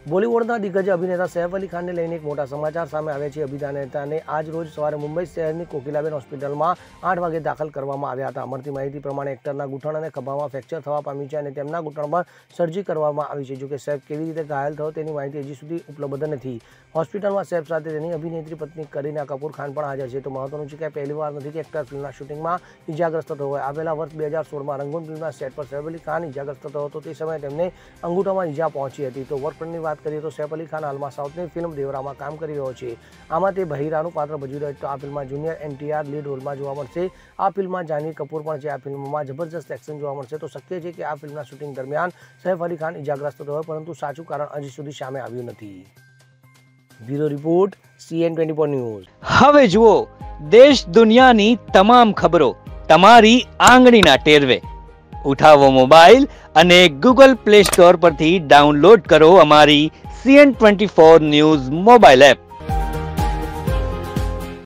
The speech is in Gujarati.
બોલિવૂડના દિગ્ગજ અભિનેતા સૈફ અલી ખાનને લઈને એક મોટા સમાચાર સામે આવ્યા છે। અભિનેતાને આજ રોજ સવારે મુંબઈ શહેરની કોકિલાબેન હોસ્પિટલમાં 8 વાગે દાખલ કરવામાં આવ્યા હતા। મળતી માહિતી પ્રમાણે એક્ટરના ઘૂંટણ અને ખભામાં ફ્રેક્ચર થવા પામ્યું છે અને તેમના ઘૂંટણ પર સર્જરી કરવામાં આવી છે। જોકે સૈફ કેવી રીતે ઘાયલ થયો તેની માહિતી હજી સુધી ઉપલબ્ધ નથી। હોસ્પિટલમાં સૈફ સાથે તેની અભિનેત્રી પત્ની કરીના કપૂર ખાન પણ હાજર છે। તો મહત્વનું છે કે પહેલીવાર નથી કે એક્ટર ફિલ્મના શૂટિંગમાં ઇજાગ્રસ્ત થયો હોય। આવેલા વર્ષ 2016માં રંગૂન ફિલ્મના સેટ પર સૈફ અલી ખાન ઇજાગ્રસ્ત થયો હતો। તે સમયે તેમને અંગૂઠામાં ઇજા પહોંચી હતી। તો વર્કફ્રન્ટની વાત કરીએ તો સૈફ અલી ખાન હાલમાં સાઉથની ફિલ્મ દેવરામાં કામ કરી રહ્યો છે। આમાં તે બહિરાનું પાત્ર ભજવી રહ્યો છે। તો આ ફિલ્મમાં જુનિયર NTR લીડ રોલમાં જોવા મળશે। આ ફિલ્મમાં જાનવી કપૂર પણ છે। આ ફિલ્મમાં જબરજસ્ત એક્શન જોવા મળશે। તો શક્ય છે કે આ ફિલ્મના શૂટિંગ દરમિયાન સૈફ અલી ખાન ઇજાગ્રસ્ત થયો હોય, પરંતુ સાચું કારણ હજી સુધી સામે આવ્યું નથી। Bureau report CN24 news. હવે જુઓ દેશ દુનિયાની તમામ ખબરો તમારી આંગળીના ટેરવે। ઉઠાવો મોબાઈલ અને ગૂગલ પ્લે સ્ટોર પરથી ડાઉનલોડ કરો અમારી CN24 ન્યૂઝ મોબાઈલ એપ।